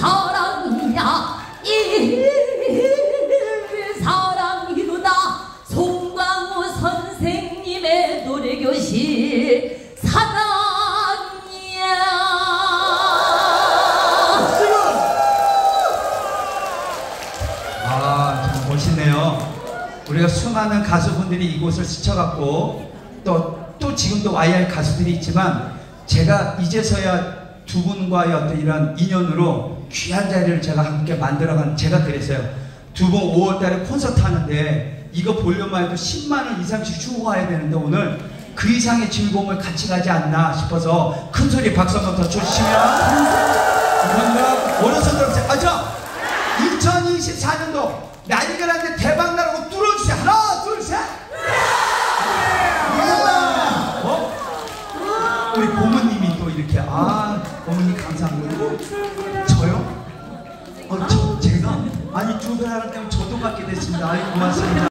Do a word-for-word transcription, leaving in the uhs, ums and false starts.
사랑이야 이 사랑이로다. 송광호 선생님의 노래교실 사랑이야. 아, 참 멋있네요. 우리가 수많은 가수분들이 이곳을 스쳐갔고 또, 또 지금도 와야 할 가수들이 있지만 제가 이제서야 두 분과의 어떤 이런 인연으로 귀한 자리를 제가 함께 만들어간, 제가 그랬어요. 두 분 오월 달에 콘서트 하는데 이거 보려면 해도 십만 원 이상씩 주고 가야 되는데 오늘 그 이상의 즐거움을 같이 가지 않나 싶어서 큰 소리 박수 한번 더 쳐주시면 감사합니다. 오른손 들어보세요. 아, 저 이천이십사 년도 난리가 났는데 대박 나라고 뚫어주세요. 하나 둘 셋. 어? 우리 고모님이 또 이렇게, 아 고모님 감사합니다. 저요? 어, 저, 제가? 아니 두 사람 때문에 저도 받게 됐습니다. 아이 고맙습니다.